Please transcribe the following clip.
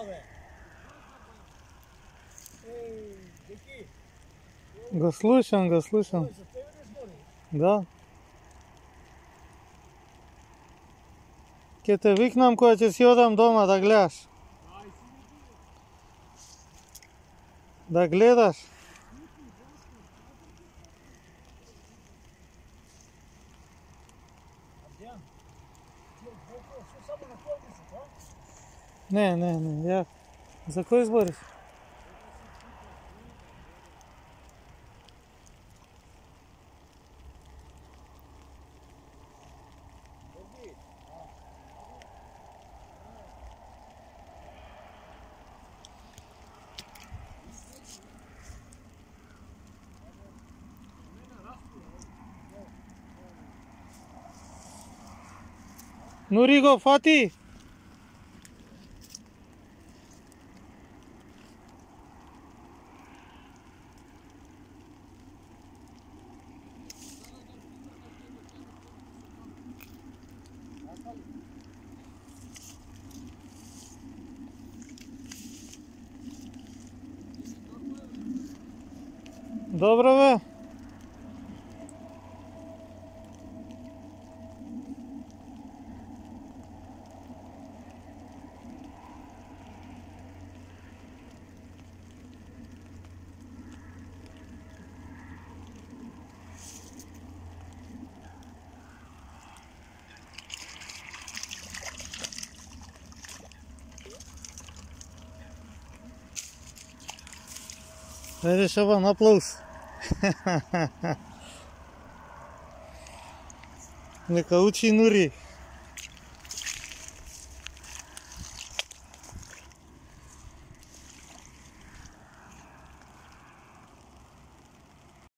Го слушам, го слушам. Да. Ке те викнам кога ќе си одам дома да гледаш. Да гледаш. Не, ја. За кој збориш? Нури го фати. Добро бе. Ајде Шабан, аплауз. Нека учи Нури.